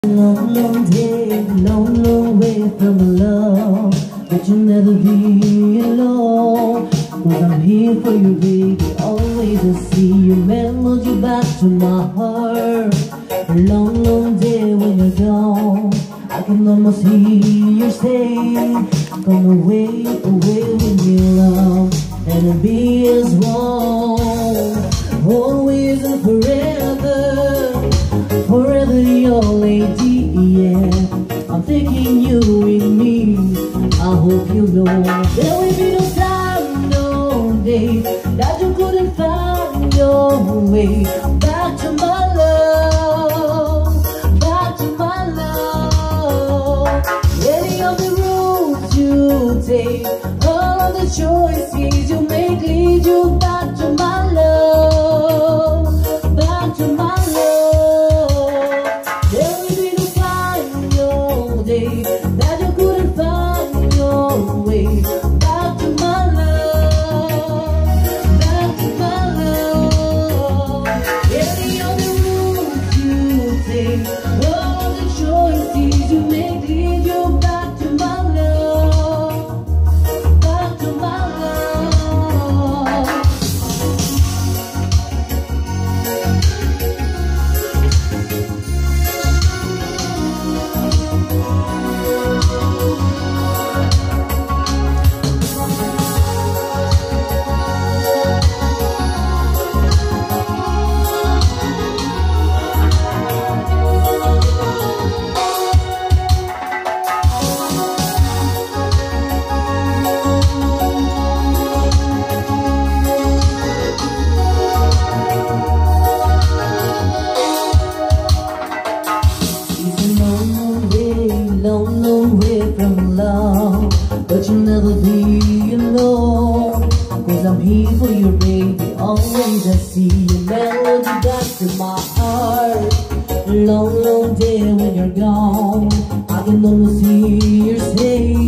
Long, long day, long, long way from love, but you'll never be alone. Cause I'm here for you, baby, always to see you, melody back to my heart. A long, long day when you're gone, I can almost hear you say, come away, away with your love, and it'll be as wrong, always and forever. Forever your lady, yeah. I'm thinking you and me. I hope you know there will be no time, no day that you couldn't find your way back to my love, back to my love. Any of the roads you take, all of the choices you make lead you back to my love, back to my love. That you couldn't find your way back to my love, back to my love. Any other route you take, all the choices you make lead you back to my love, back to my love. Long, long way from love, but you'll never be alone. Cause I'm here for you, baby, always I see your melody back to my heart. Long, long day when you're gone, I can almost hear you say,